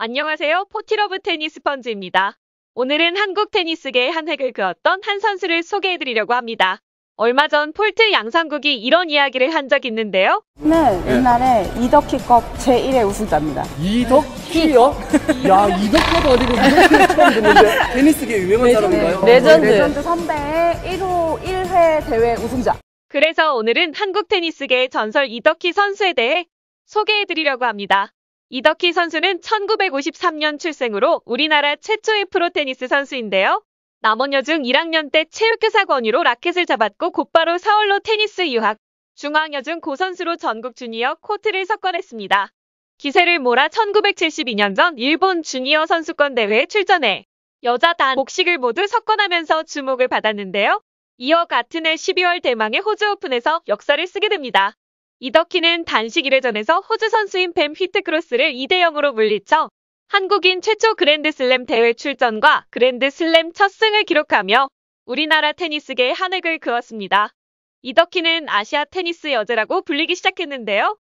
안녕하세요. 포티러브 테니스 펀즈입니다. 오늘은 한국 테니스계의 한 획을 그었던 한 선수를 소개해드리려고 합니다. 얼마 전 폴트 양상국이 이런 이야기를 한 적이 있는데요. 옛날에 이덕희컵 제1회 우승자입니다. 이덕희요? 야, 이덕희도 아니고 이덕희 처음 듣는데 테니스계 유명한 사람인가요? 레전드 선배의 1호 1회 대회 우승자. 그래서 오늘은 한국 테니스계의 전설 이덕희 선수에 대해 소개해드리려고 합니다. 이덕희 선수는 1953년 출생으로 우리나라 최초의 프로 테니스 선수인데요. 남원여중 1학년 때 체육교사 권유로 라켓을 잡았고 곧바로 서울로 테니스 유학, 중앙여중 고선수로 전국 주니어 코트를 석권했습니다. 기세를 몰아 1972년 전 일본 주니어 선수권 대회에 출전해 여자 단 복식을 모두 석권하면서 주목을 받았는데요. 이어 같은 해 12월 대망의 호주 오픈에서 역사를 쓰게 됩니다. 이덕희는 단식 1회전에서 호주 선수인 뱀 휘트크로스를 2대0으로 물리쳐 한국인 최초 그랜드슬램 대회 출전과 그랜드슬램 첫 승을 기록하며 우리나라 테니스계의 한 획을 그었습니다. 이덕희는 아시아 테니스 여제라고 불리기 시작했는데요.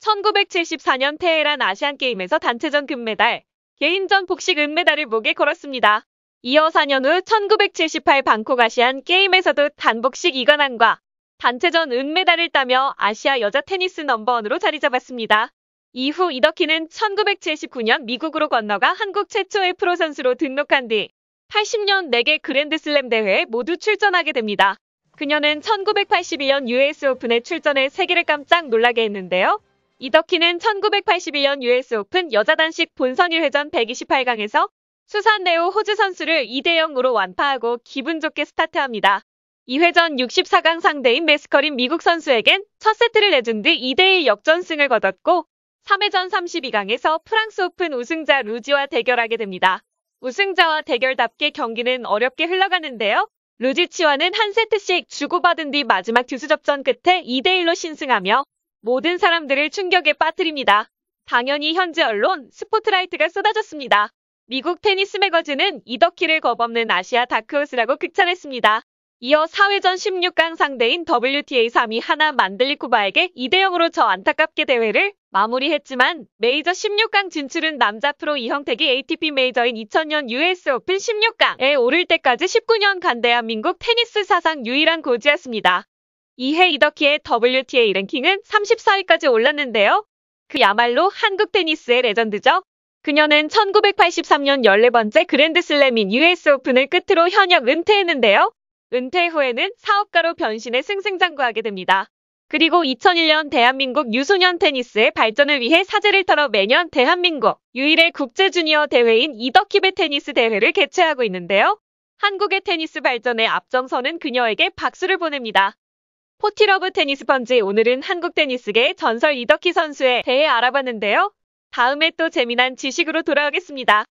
1974년 테헤란 아시안게임에서 단체전 금메달, 개인전 복식 은메달을 목에 걸었습니다. 이어 4년 후 1978 방콕 아시안 게임에서도 단복식 2관왕과 단체전 은메달을 따며 아시아 여자 테니스 넘버원으로 자리 잡았습니다. 이후 이덕희는 1979년 미국으로 건너가 한국 최초의 프로 선수로 등록한 뒤 80년 4개 그랜드슬램 대회에 모두 출전하게 됩니다. 그녀는 1981년 US 오픈에 출전해 세계를 깜짝 놀라게 했는데요. 이덕희는 1981년 US 오픈 여자 단식 본선 1회전 128강에서 수산네오 호주 선수를 2대0으로 완파하고 기분 좋게 스타트합니다. 2회전 64강 상대인 메스커린 미국 선수에겐 첫 세트를 내준 뒤 2대1 역전승을 거뒀고 3회전 32강에서 프랑스 오픈 우승자 루지와 대결하게 됩니다. 우승자와 대결답게 경기는 어렵게 흘러가는데요. 루지치와는 한 세트씩 주고받은 뒤 마지막 듀스 접전 끝에 2대1로 신승하며 모든 사람들을 충격에 빠뜨립니다. 당연히 현지 언론 스포트라이트가 쏟아졌습니다. 미국 테니스 매거진은 이덕희를 겁없는 아시아 다크호스라고 극찬했습니다. 이어 4회전 16강 상대인 WTA 3위 하나 만들리코바에게 2대0으로 져 안타깝게 대회를 마무리했지만 메이저 16강 진출은 남자 프로 이형택이 ATP 메이저인 2000년 US 오픈 16강에 오를 때까지 19년간 대한민국 테니스 사상 유일한 고지였습니다. 이해 이덕희의 WTA 랭킹은 34위까지 올랐는데요. 그야말로 한국 테니스의 레전드죠. 그녀는 1983년 14번째 그랜드슬램인 US 오픈을 끝으로 현역 은퇴했는데요. 은퇴 후에는 사업가로 변신해 승승장구하게 됩니다. 그리고 2001년 대한민국 유소년 테니스의 발전을 위해 사재를 털어 매년 대한민국 유일의 국제 주니어 대회인 이덕희배 테니스 대회를 개최하고 있는데요. 한국의 테니스 발전에 앞장서는 그녀에게 박수를 보냅니다. 포티러브 테니스 펀즈 오늘은 한국 테니스계의 전설 이덕희 선수에 대해 알아봤는데요. 다음에 또 재미난 지식으로 돌아오겠습니다.